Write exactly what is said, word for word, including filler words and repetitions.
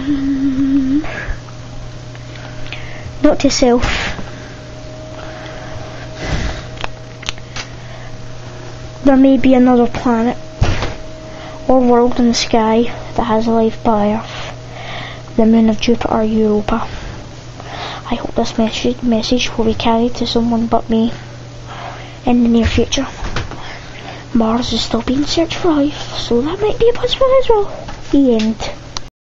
Note to self. There may be another planet or world in the sky that has life by Earth, the moon of Jupiter, Europa. I hope this message, message will be carried to someone but me in the near future. Mars is still being searched for life, so that might be a possibility as well. The end.